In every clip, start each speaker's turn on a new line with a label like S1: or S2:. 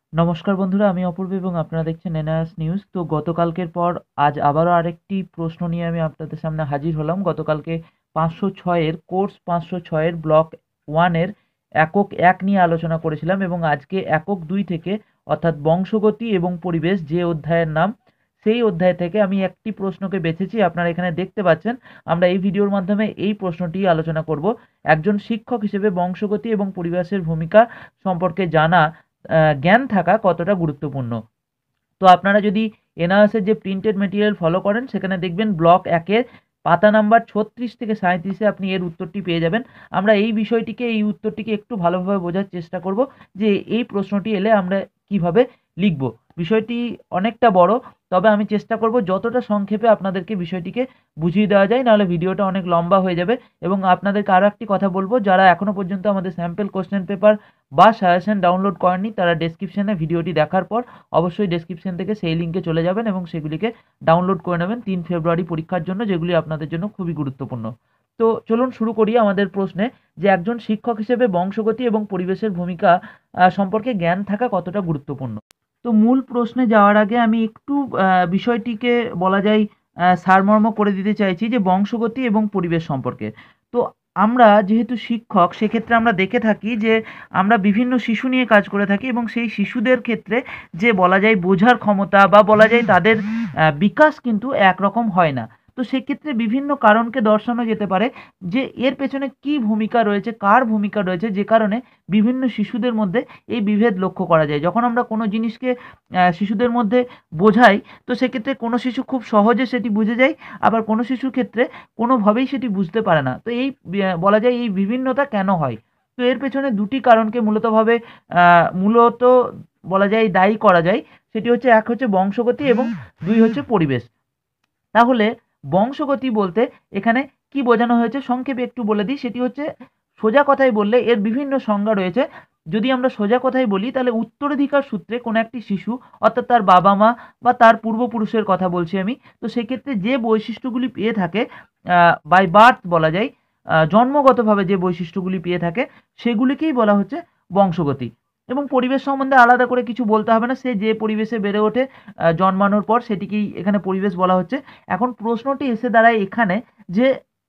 S1: নমস্কার বন্ধুরা, আমি অপূর্ব এবং আপনারা দেখছেন এনআরএস নিউজ। তো গতকালকের পর আজ আবারও আরেকটি প্রশ্ন নিয়ে আমি আপনাদের সামনে হাজির হলাম। গতকালকে 506-এর কোর্স 506-এর ব্লক 1-এর একক 1 নিয়ে আলোচনা করেছিলাম এবং আজকে একক 2 থেকে অর্থাৎ বংশগতি এবং পরিবেশ যে অধ্যায়ের নাম, সেই অধ্যায় থেকে আমি একটি প্রশ্নকে বেছেছি। আপনারা এখানে দেখতে পাচ্ছেন। আমরা এই ভিডিওর মাধ্যমে এই প্রশ্নটি আলোচনা করব। একজন শিক্ষক হিসেবে বংশগতি এবং পরিবেশের ভূমিকা সম্পর্কে জানা জ্ঞান থাকা কতটা গুরুত্বপূর্ণ। তো আপনারা যদি এনআরএসের যে প্রিন্টেড মেটেরিয়াল ফলো করেন, সেখানে দেখবেন ব্লক 1-এর পাতা নাম্বার 36 থেকে 37-এ আপনি এর উত্তরটি পেয়ে যাবেন। আমরা এই বিষয়টিকে, এই উত্তরটিকে একটু ভালোভাবে বোঝার চেষ্টা করব যে এই প্রশ্নটি এলে আমরা কিভাবে লিখব। বিষয়টি অনেকটা বড়, তবে আমি চেষ্টা করব যতটা সংক্ষেপে আপনাদেরকে বিষয়টিকে বুঝিয়ে দেওয়া যায়, নাহলে ভিডিওটা অনেক লম্বা হয়ে যাবে। এবং আপনাদেরকে আরও একটি কথা বলবো, যারা এখনও পর্যন্ত আমাদের স্যাম্পল কোশ্চেন পেপার বা সাজেশন ডাউনলোড করেননি, তারা ডেসক্রিপশনে ভিডিওটি দেখার পর অবশ্যই ডেসক্রিপশন থেকে সেই লিঙ্কে চলে যাবেন এবং সেগুলিকে ডাউনলোড করে নেবেন 3 ফেব্রুয়ারি পরীক্ষার জন্য, যেগুলি আপনাদের জন্য খুবই গুরুত্বপূর্ণ। তো চলুন শুরু করি আমাদের প্রশ্নে, যে একজন শিক্ষক হিসেবে বংশগতি এবং পরিবেশের ভূমিকা সম্পর্কে জ্ঞান থাকা কতটা গুরুত্বপূর্ণ। তো মূল প্রশ্নে যাওয়ার আগে আমি একটু বিষয়টিকে বলা যায় সারমর্ম করে দিতে চাইছি যে বংশগতি এবং পরিবেশ সম্পর্কে। তো আমরা যেহেতু শিক্ষক, সেক্ষেত্রে আমরা দেখে থাকি যে আমরা বিভিন্ন শিশু নিয়ে কাজ করে থাকি এবং সেই শিশুদের ক্ষেত্রে যে বলা যায় বোঝার ক্ষমতা বা বলা যায় তাদের বিকাশ কিন্তু একরকম হয় না। তো সেক্ষেত্রে বিভিন্ন কারণকে দর্শানো যেতে পারে যে এর পেছনে কী ভূমিকা রয়েছে, কার ভূমিকা রয়েছে, যে কারণে বিভিন্ন শিশুদের মধ্যে এই বিভেদ লক্ষ্য করা যায়। যখন আমরা কোনো জিনিসকে শিশুদের মধ্যে বোঝাই, তো সেক্ষেত্রে কোনো শিশু খুব সহজে সেটি বুঝে যায়, আবার কোনো শিশুর ক্ষেত্রে কোনোভাবেই সেটি বুঝতে পারে না। তো এই বলা যায় এই বিভিন্নতা কেন হয়? তো এর পেছনে দুটি কারণকে মূলত বলা যায় দায়ী করা যায়। সেটি হচ্ছে, এক হচ্ছে বংশগতি এবং দুই হচ্ছে পরিবেশ। তাহলে বংশগতি বলতে এখানে কি বোঝানো হয়েছে সংক্ষেপে একটু বলে দিই। সেটি হচ্ছে, সোজা কথায় বললে এর বিভিন্ন সংজ্ঞা রয়েছে। যদি আমরা সোজা কথায় বলি, তাহলে উত্তরাধিকার সূত্রে কোনো একটি শিশু, অর্থাৎ তার বাবা মা বা তার পূর্বপুরুষের কথা বলছি আমি, তো সেক্ষেত্রে যে বৈশিষ্ট্যগুলি পেয়ে থাকে বাই বার্থ বলা যায়, জন্মগতভাবে যে বৈশিষ্ট্যগুলি পেয়ে থাকে, সেগুলিকেই বলা হচ্ছে বংশগতি। এবং পরিবেশ সম্বন্ধে আলাদা করে কিছু বলতে হবে না, সে যে পরিবেশে বেড়ে ওঠে জন্মানোর পর, সেটিকেই এখানে পরিবেশ বলা হচ্ছে। এখন প্রশ্নটি এসে দাঁড়ায় এখানে যে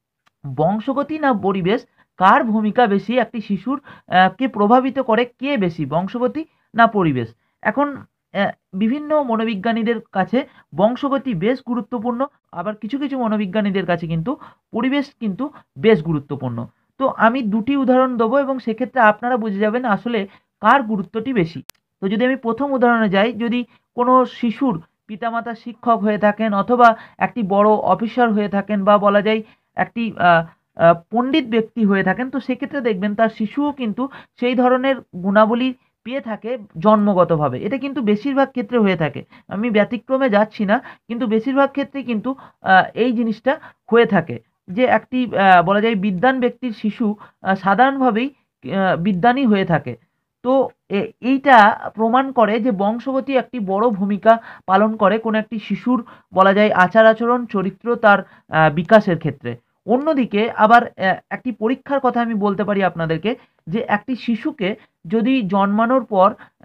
S1: বংশগতি না পরিবেশ, কার ভূমিকা বেশি একটি শিশুর কে প্রভাবিত করে, কে বেশি বংশগতি না পরিবেশ? এখন অ্যা বিভিন্ন মনোবিজ্ঞানীদের কাছে বংশগতি বেশ গুরুত্বপূর্ণ, আবার কিছু কিছু মনোবিজ্ঞানীদের কাছে কিন্তু পরিবেশ কিন্তু বেশ গুরুত্বপূর্ণ। তো আমি দুটি উদাহরণ দেবো এবং সেক্ষেত্রে আপনারা বুঝে যাবেন আসলে কার গুরুত্বটি বেশি। তো যদি আমি প্রথম উদাহরণে যাই, যদি কোনো শিশুর পিতামাতা শিক্ষক হয়ে থাকেন, অথবা একটি বড় অফিসার হয়ে থাকেন, বা বলা যায় একটি পণ্ডিত ব্যক্তি হয়ে থাকেন, তো সেক্ষেত্রে দেখবেন তার শিশুও কিন্তু সেই ধরনের গুণাবলী পেয়ে থাকে জন্মগতভাবে। এটা কিন্তু বেশিরভাগ ক্ষেত্রে হয়ে থাকে। আমি ব্যতিক্রমে যাচ্ছি না, কিন্তু বেশিরভাগ ক্ষেত্রেই কিন্তু এই জিনিসটা হয়ে থাকে যে একটি বলা যায় বিদ্বান ব্যক্তির শিশু সাধারণভাবেই বিদ্বানই হয়ে থাকে। তো এইটা প্রমাণ করে যে বংশগতি একটি বড় ভূমিকা পালন করে কোনো একটি শিশুর বলা যায় আচার আচরণ, চরিত্র, তার বিকাশের ক্ষেত্রে। অন্যদিকে আবার একটি পরীক্ষার কথা আমি বলতে পারি আপনাদেরকে, যে একটি শিশুকে যদি জন্মানোর পর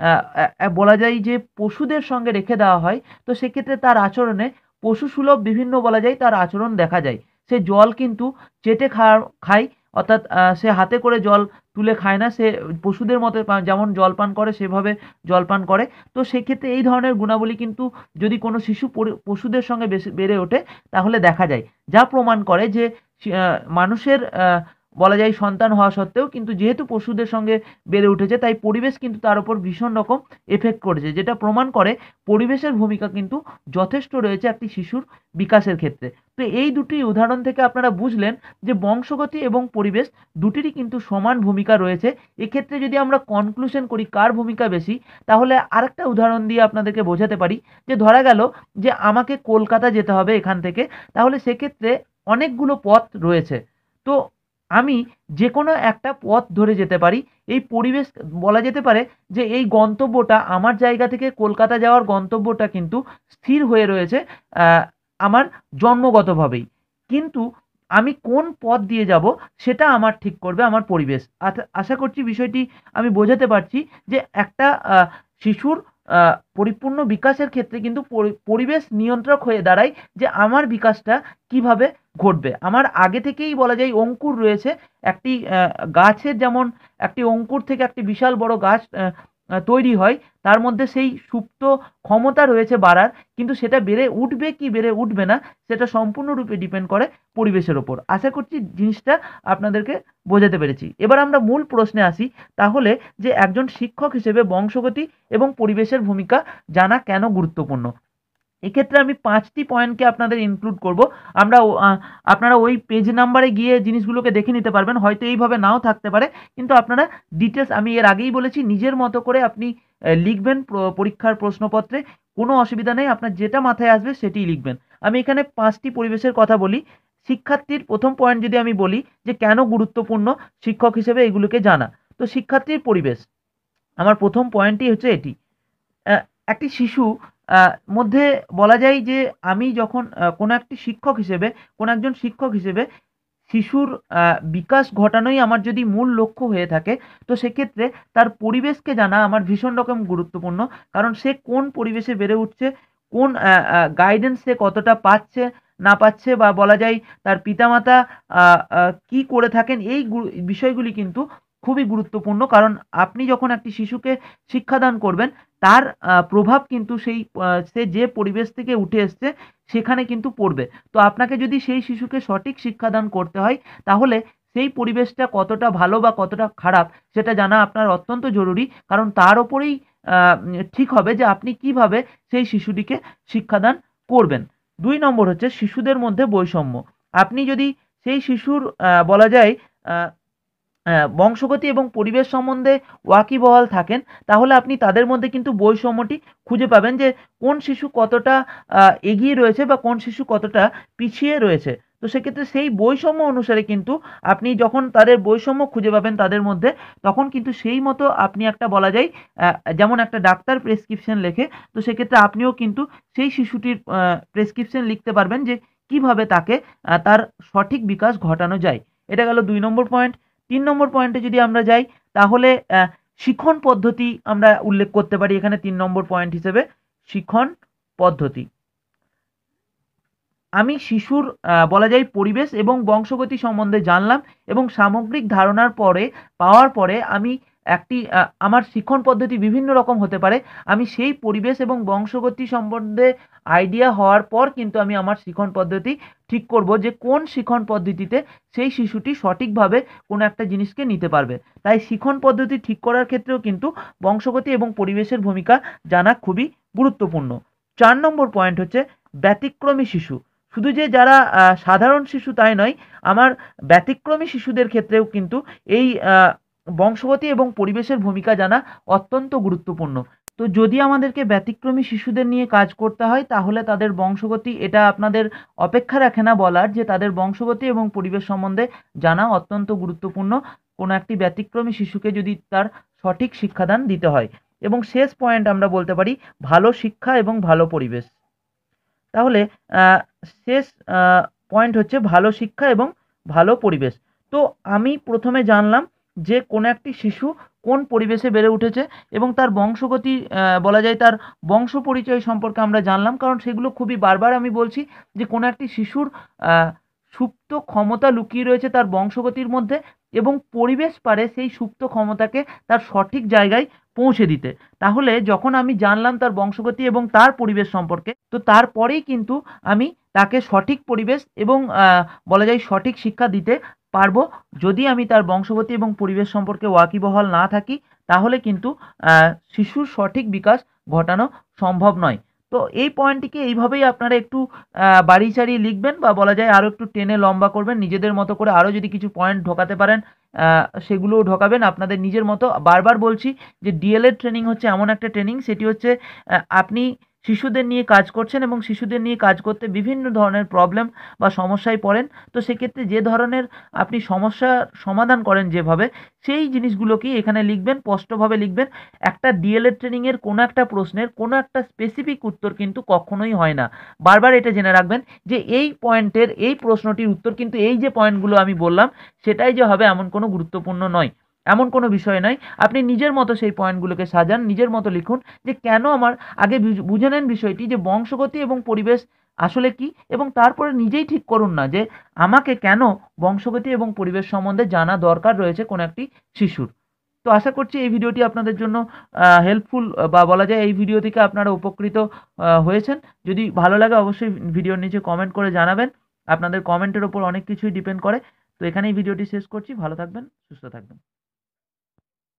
S1: বলা যায় যে পশুদের সঙ্গে রেখে দেওয়া হয়, তো সেক্ষেত্রে তার আচরণে পশুসুলভ বিভিন্ন বলা যায় তার আচরণ দেখা যায়। সে জল কিন্তু চেটে খায়, অর্থাৎ সে হাতে করে জল তুলে খায় না, সে পশুদের মতো যেমন জল পান করে সেভাবে জল পান করে। তো সেক্ষেত্রে এই ধরনের গুণাবলী কিন্তু যদি কোনো শিশু পশুদের সঙ্গে বেড়ে ওঠে, তাহলে দেখা যায়, যা প্রমাণ করে যে মানুষের বলা যায় সন্তান হওয়া সত্ত্বেও কিন্তু যেহেতু পশুদের সঙ্গে বেড়ে উঠেছে, তাই পরিবেশ কিন্তু তার উপর ভীষণ রকম এফেক্ট করেছে, যেটা প্রমাণ করে পরিবেশের ভূমিকা কিন্তু যথেষ্ট রয়েছে একটি শিশুর বিকাশের ক্ষেত্রে। তো এই দুটি উদাহরণ থেকে আপনারা বুঝলেন যে বংশগতি এবং পরিবেশ দুটিরই কিন্তু সমান ভূমিকা রয়েছে। এক্ষেত্রে যদি আমরা কনক্লুশন করি কার ভূমিকা বেশি, তাহলে আরেকটা উদাহরণ দিয়ে আপনাদেরকে বোঝাতে পারি। যে ধরা গেল যে আমাকে কলকাতা যেতে হবে এখান থেকে, তাহলে সেক্ষেত্রে অনেকগুলো পথ রয়েছে। তো আমি যে কোনো একটা পথ ধরে যেতে পারি। এই পরিবেশ বলা যেতে পারে যে এই গন্তব্যটা, আমার জায়গা থেকে কলকাতা যাওয়ার গন্তব্যটা কিন্তু স্থির হয়ে রয়েছে আমার জন্মগতভাবেই। কিন্তু আমি কোন পথ দিয়ে যাব সেটা আমার ঠিক করবে আমার পরিবেশ। আশা করছি বিষয়টি আমি বোঝাতে পারছি যে একটা শিশুর পরিপূর্ণ বিকাশের ক্ষেত্রে কিন্তু পরিবেশ নিয়ন্ত্রক হয়ে দাঁড়ায় যে আমার বিকাশটা কিভাবে ঘটবে। আমার আগে থেকেই বলা যায় অঙ্কুর রয়েছে একটি গাছের, যেমন একটি অঙ্কুর থেকে একটি বিশাল বড় গাছ তৈরি হয়, তার মধ্যে সেই সুপ্ত ক্ষমতা রয়েছে বাড়ার, কিন্তু সেটা বেড়ে উঠবে কি বেড়ে উঠবে না সেটা সম্পূর্ণরূপে ডিপেন্ড করে পরিবেশের ওপর। আশা করছি জিনিসটা আপনাদেরকে বোঝাতে পেরেছি। এবার আমরা মূল প্রশ্নে আসি, তাহলে যে একজন শিক্ষক হিসেবে বংশগতি এবং পরিবেশের ভূমিকা জানা কেন গুরুত্বপূর্ণ। এক্ষেত্রে আমি 5টি পয়েন্টকে আপনাদের ইনক্লুড করব। আপনারা ওই পেজ নাম্বারে গিয়ে জিনিসগুলোকে দেখে নিতে পারবেন, হয়তো এইভাবে নাও থাকতে পারে, কিন্তু আপনারা ডিটেলস, আমি এর আগেই বলেছি, নিজের মতো করে আপনি লিখবেন পরীক্ষার প্রশ্নপত্রে, কোনো অসুবিধা নেই, আপনার যেটা মাথায় আসবে সেটিই লিখবেন। আমি এখানে 5টি পরিবেশের কথা বলি। শিক্ষার্থীর প্রথম পয়েন্ট যদি আমি বলি যে কেন গুরুত্বপূর্ণ শিক্ষক হিসেবে এগুলোকে জানা, তো শিক্ষার্থীর পরিবেশ, আমার প্রথম পয়েন্টই হচ্ছে এটি। একটি শিশু মধ্যে বলা যায় যে আমি যখন কোনো একটি শিক্ষক হিসেবে, কোনো একজন শিক্ষক হিসেবে শিশুর বিকাশ ঘটানোই আমার যদি মূল লক্ষ্য হয়ে থাকে, তো সেক্ষেত্রে তার পরিবেশকে জানা আমার ভীষণ রকম গুরুত্বপূর্ণ। কারণ সে কোন পরিবেশে বেড়ে উঠছে, কোন গাইডেন্স সে কতটা পাচ্ছে না পাচ্ছে, বা বলা যায় তার পিতামাতা কি করে থাকেন, এই বিষয়গুলি কিন্তু খুবই গুরুত্বপূর্ণ। কারণ আপনি যখন একটি শিশুকে শিক্ষাদান করবেন, তার প্রভাব কিন্তু সেই সে যে পরিবেশ থেকে উঠে এসছে সেখানে কিন্তু পড়বে। তো আপনাকে যদি সেই শিশুকে সঠিক শিক্ষাদান করতে হয়, তাহলে সেই পরিবেশটা কতটা ভালো বা কতটা খারাপ সেটা জানা আপনার অত্যন্ত জরুরি। কারণ তার ওপরেই ঠিক হবে যে আপনি কিভাবে সেই শিশুটিকে শিক্ষাদান করবেন। 2 নম্বর হচ্ছে শিশুদের মধ্যে বৈষম্য। আপনি যদি সেই শিশুর বলা যায় বংশগতি এবং পরিবেশ সম্বন্ধে ওয়াকিবহাল থাকেন, তাহলে আপনি তাদের মধ্যে কিন্তু বৈষম্যটি খুঁজে পাবেন যে কোন শিশু কতটা এগিয়ে রয়েছে বা কোন শিশু কতটা পিছিয়ে রয়েছে। তো সেক্ষেত্রে সেই বৈষম্য অনুসারে কিন্তু আপনি যখন তাদের বৈষম্য খুঁজে পাবেন তাদের মধ্যে, তখন কিন্তু সেই মতো আপনি একটা বলা যায় যেমন একটা ডাক্তার প্রেসক্রিপশন লেখে, তো সেক্ষেত্রে আপনিও কিন্তু সেই শিশুটির প্রেসক্রিপশন লিখতে পারবেন যে কিভাবে তাকে তার সঠিক বিকাশ ঘটানো যায়। এটা গেল 2 নম্বর পয়েন্ট। 3 নম্বর পয়েন্টে যদি আমরা যাই, তাহলে শিখন পদ্ধতি আমরা উল্লেখ করতে পারি এখানে 3 নম্বর পয়েন্ট হিসেবে, শিখন পদ্ধতি। আমি শিশুর বলা যায় পরিবেশ এবং বংশগতি সম্বন্ধে জানলাম, এবং সামগ্রিক ধারণার পরে পাওয়ার পরে আমি একটি আমার শিক্ষণ পদ্ধতি বিভিন্ন রকম হতে পারে। আমি সেই পরিবেশ এবং বংশগতি সম্বন্ধে আইডিয়া হওয়ার পর কিন্তু আমি আমার শিক্ষণ পদ্ধতি ঠিক করব যে কোন শিক্ষণ পদ্ধতিতে সেই শিশুটি সঠিকভাবে কোনো একটা জিনিসকে নিতে পারবে। তাই শিক্ষণ পদ্ধতি ঠিক করার ক্ষেত্রেও কিন্তু বংশগতি এবং পরিবেশের ভূমিকা জানা খুবই গুরুত্বপূর্ণ। 4 নম্বর পয়েন্ট হচ্ছে ব্যতিক্রমী শিশু। শুধু যে যারা সাধারণ শিশু তাই নয়, আমার ব্যতিক্রমী শিশুদের ক্ষেত্রেও কিন্তু এই বংশগতি এবং পরিবেশের ভূমিকা জানা অত্যন্ত গুরুত্বপূর্ণ। তো যদি আমাদেরকে ব্যতিক্রমী শিশুদের নিয়ে কাজ করতে হয়, তাহলে তাদের বংশগতি, এটা আপনাদের অপেক্ষা রাখে না বলার যে তাদের বংশগতি এবং পরিবেশ সম্বন্ধে জানা অত্যন্ত গুরুত্বপূর্ণ কোনো একটি ব্যতিক্রমী শিশুকে যদি তার সঠিক শিক্ষাদান দিতে হয়। এবং শেষ পয়েন্ট আমরা বলতে পারি ভালো শিক্ষা এবং ভালো পরিবেশ। তাহলে শেষ পয়েন্ট হচ্ছে ভালো শিক্ষা এবং ভালো পরিবেশ। তো আমি প্রথমে জানলাম যে কোনো একটি শিশু কোন পরিবেশে বেড়ে উঠেছে এবং তার বংশগতি, বলা যায় তার বংশ পরিচয় সম্পর্কে আমরা জানলাম। কারণ সেগুলো খুবই বারবার আমি বলছি যে কোনো একটি শিশুর সুপ্ত ক্ষমতা লুকিয়ে রয়েছে তার বংশগতির মধ্যে, এবং পরিবেশ পারে সেই সুপ্ত ক্ষমতাকে তার সঠিক জায়গায় পৌঁছে দিতে। তাহলে যখন আমি জানলাম তার বংশগতি এবং তার পরিবেশ সম্পর্কে, তো তারপরেই কিন্তু আমি তাকে সঠিক পরিবেশ এবং বলা যায় সঠিক শিক্ষা দিতে পারবো। যদি আমি তার বংশগতি এবং পরিবেশ সম্পর্কে ওয়াকিবহাল না থাকি, তাহলে কিন্তু শিশুর সঠিক বিকাশ ঘটানো সম্ভব নয়। তো এই পয়েন্টটিকে এইভাবেই আপনারা একটু বাড়িয়ে চাড়িয়ে লিখবেন, বা বলা যায় আরও একটু টেনে লম্বা করবেন নিজেদের মতো করে। আরও যদি কিছু পয়েন্ট ঢোকাতে পারেন সেগুলোও ঢোকাবেন আপনাদের নিজের মতো। বারবার বলছি যে ডিএলএড ট্রেনিং হচ্ছে এমন একটা ট্রেনিং, সেটি হচ্ছে আপনি শিশুদের নিয়ে কাজ করছেন এবং শিশুদের নিয়ে কাজ করতে বিভিন্ন ধরনের প্রবলেম বা সমস্যায় পড়েন। তো সেক্ষেত্রে যে ধরনের আপনি সমস্যার সমাধান করেন যেভাবে, সেই জিনিসগুলোকেই এখানে লিখবেন, স্পষ্টভাবে লিখবেন। একটা ডিএলএড ট্রেনিংয়ের কোনো একটা প্রশ্নের কোনো একটা স্পেসিফিক উত্তর কিন্তু কখনোই হয় না। বারবার এটা জেনে রাখবেন যে এই পয়েন্টের এই প্রশ্নটির উত্তর কিন্তু এই যে পয়েন্টগুলো আমি বললাম সেটাই যে হবে এমন কোনো গুরুত্বপূর্ণ নয়। এমন কোনো বিষয় নয়। আপনি নিজের মতো সেই পয়েন্টগুলোকে সাজান, নিজের মতো লিখুন যে কেন আমার আগে বুঝে নেন বিষয়টি যে বংশগতি এবং পরিবেশ আসলে কী, এবং তারপরে নিজেই ঠিক করুন না যে আমাকে কেন বংশগতি এবং পরিবেশ সম্বন্ধে জানা দরকার রয়েছে কোনো একটি শিশুর। তো আশা করছি এই ভিডিওটি আপনাদের জন্য হেল্পফুল, বা বলা যায় এই ভিডিও থেকে আপনারা উপকৃত হয়েছেন। যদি ভালো লাগে অবশ্যই ভিডিওর নিচে কমেন্ট করে জানাবেন। আপনাদের কমেন্টের ওপর অনেক কিছুই ডিপেন্ড করে। তো এখানেই ভিডিওটি শেষ করছি। ভালো থাকবেন, সুস্থ থাকবেন।